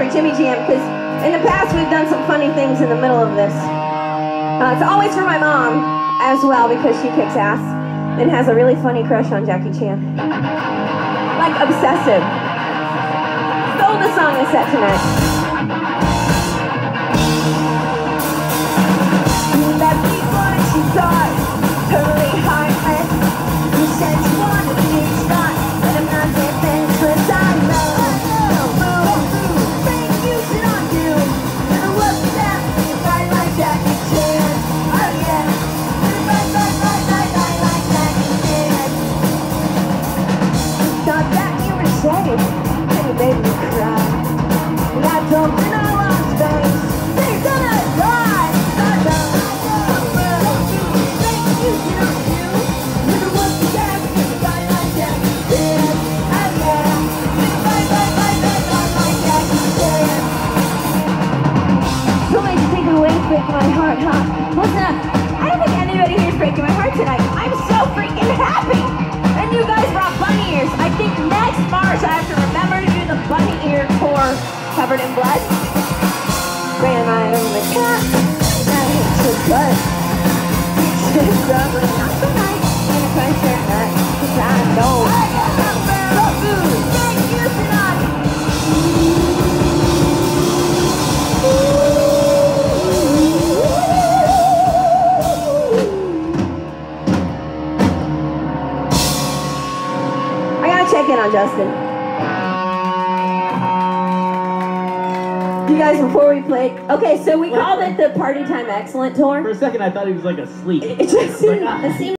Jimmy Jam, because in the past we've done some funny things in the middle of this. It's always for my mom as well, because she kicks ass and has a really funny crush on Jackie Chan. Like obsessive. Stole the song and set tonight. That beat one, she thought, totally heartless. You said you wanted to be shot, but I'm not defenseless. I know. Thank you, shit on you. Never look at that, right like Jackie Chan. Oh yeah. Right like Jackie Chan. Thought that you were safe, and you made me cry. And I told you I lost face. They're gonna die. Breaking my heart, huh? Listen up. I don't think anybody here is breaking my heart tonight. I'm so freaking happy! And you guys brought bunny ears. I think next March I have to remember to do the bunny ear tour covered in blood. Grandma and the cat. I hate your butt. It's probably not so nice. And if I share that, because I know. I got some barrel food. Thank you, Sonati. Check in on Justin. You guys, before we play, okay, so we called it the Party Time Excellent Tour. For a second, I thought he was like asleep. It just seemed